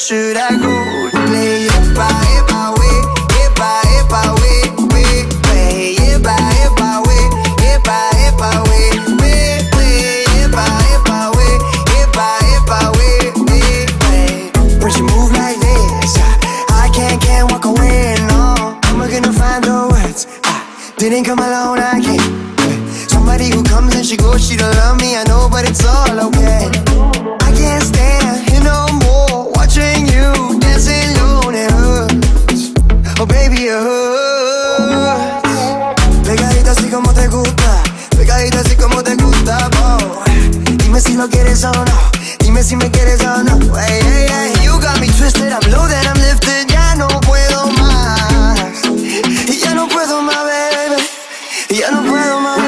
should I go? Play it by way, it by way, way, way, it by way, it by way, way, way, it by way, it by way, way, way. When she move like this, I can't walk away, no. I'm gonna find the words. I didn't come alone, I came. Somebody who comes and she goes, she don't love me, I know, but it's all okay. I can't stand here no more, watching you dancing alone. It hurts, oh baby, it hurts. Pegadita así como te gusta, pegadita así como te gusta, boy. Dime si lo quieres o no, dime si me quieres o no. Hey, hey, hey. You got me twisted, I'm low, then I'm lifted. Ya no puedo más, ya no puedo más, baby, ya no puedo más.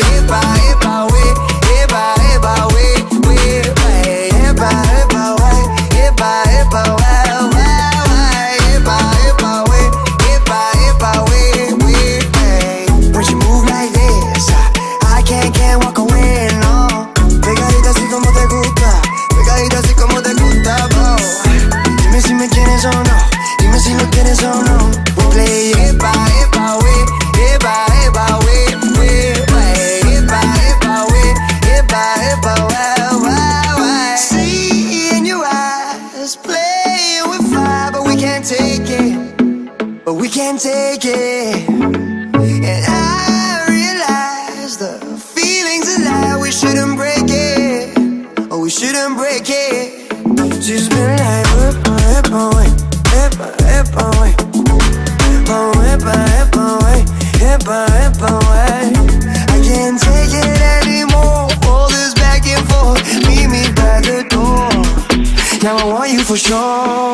But we can't take it. And I realize the feeling's a lie. We shouldn't break it. Oh, we shouldn't break it. She's been like I can't take it anymore. All this back and forth, meet me by the door. Now I want you for sure.